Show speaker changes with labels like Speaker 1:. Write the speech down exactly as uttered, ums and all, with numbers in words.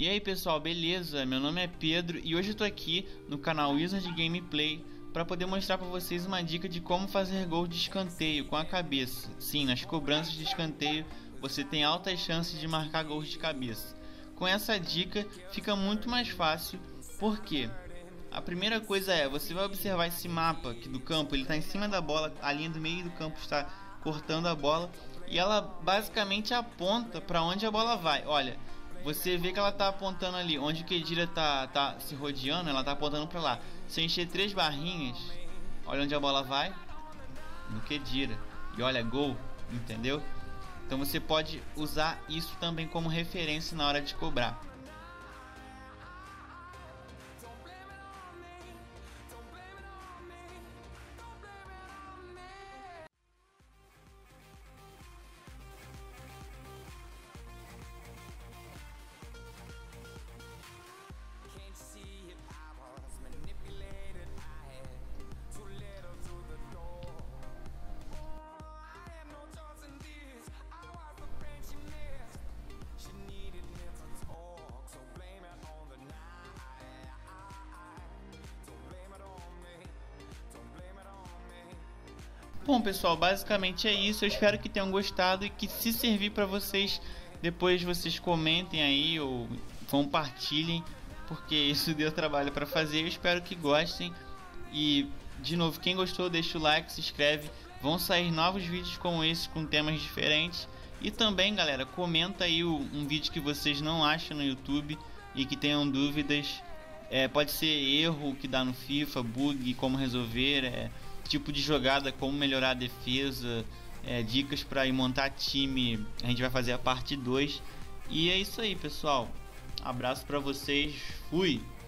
Speaker 1: E aí pessoal, beleza? Meu nome é Pedro e hoje eu tô aqui no canal Wizard Gameplay para poder mostrar para vocês uma dica de como fazer gol de escanteio com a cabeça. Sim, nas cobranças de escanteio você tem altas chances de marcar gols de cabeça. Com essa dica fica muito mais fácil, porque a primeira coisa é, você vai observar esse mapa aqui do campo, ele está em cima da bola, a linha do meio do campo está cortando a bola e ela basicamente aponta para onde a bola vai. Olha, você vê que ela tá apontando ali, onde o Khedira tá, tá se rodeando, ela tá apontando pra lá. Se eu encher três barrinhas, olha onde a bola vai, no Khedira. E olha, gol, entendeu? Então você pode usar isso também como referência na hora de cobrar. Bom pessoal, basicamente é isso, eu espero que tenham gostado e que se servir para vocês, depois vocês comentem aí ou compartilhem, porque isso deu trabalho para fazer, eu espero que gostem. E de novo, quem gostou deixa o like, se inscreve, vão sair novos vídeos como esse com temas diferentes. E também galera, comenta aí um vídeo que vocês não acham no YouTube e que tenham dúvidas, é, pode ser erro que dá no FIFA, bug, como resolver, é, tipo de jogada, como melhorar a defesa, é, dicas para ir montar time. A gente vai fazer a parte dois. E é isso aí pessoal, abraço para vocês, fui!